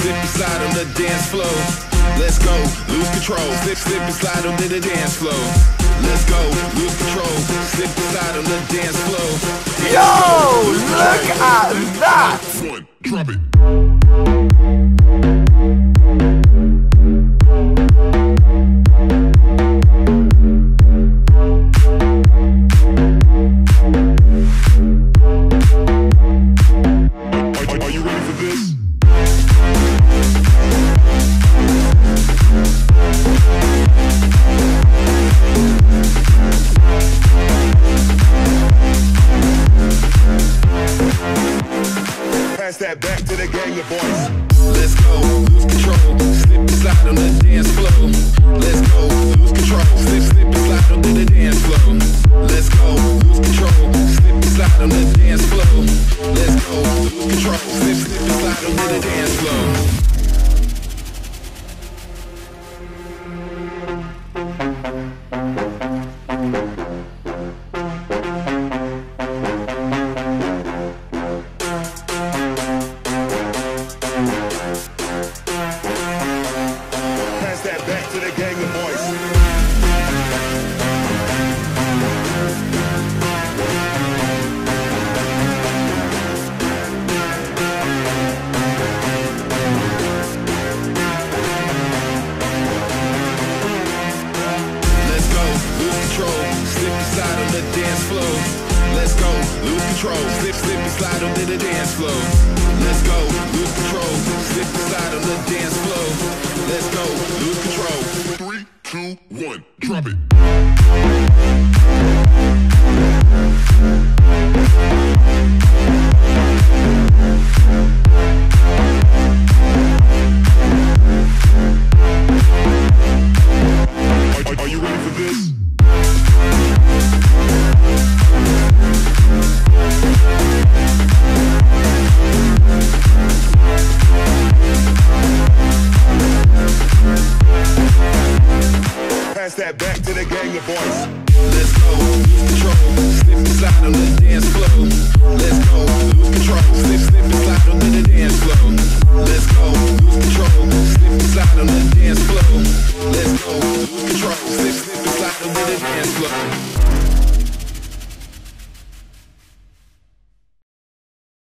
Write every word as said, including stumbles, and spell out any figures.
slip and slide on the dance floor. Let's go, lose control, slip, slip and slide on the dance floor. Let's go, lose control, slip and slide on the dance floor. Yo, look at that! One, drop it. That back to the gang of boys. Let's go, lose control, slip and slide on the dance floor. Let's go, lose control, slip, slip and slide on the dance floor. Let's go, lose control, slip and slide on the dance floor. Let's go, lose control, slip, slip and slide on the dance floor. Let's go, lose control, slip, slip and slide on the dance floor. Let's go, lose control, slip and slide on the dance floor. Let's go, lose control. Three, two, one, drop it. Are, are you ready for this? Pass that back to the gang of boys. Let's go, lose control, slip and slide on the dance